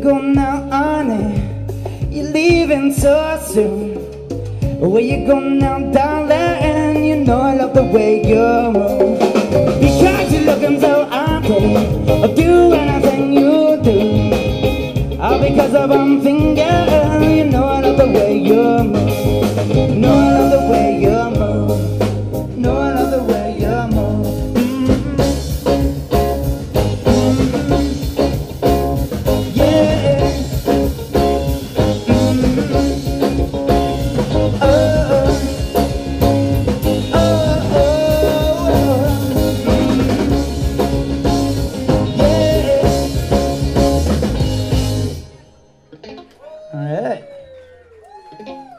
go now, honey? You're leaving so soon. Where you go now, darling? You know I love the way you move. Because you're looking so ugly, I'll do anything you do. All because of one finger. You know I love the way you move. You know I love the way you move. You know I love the way you move. All right.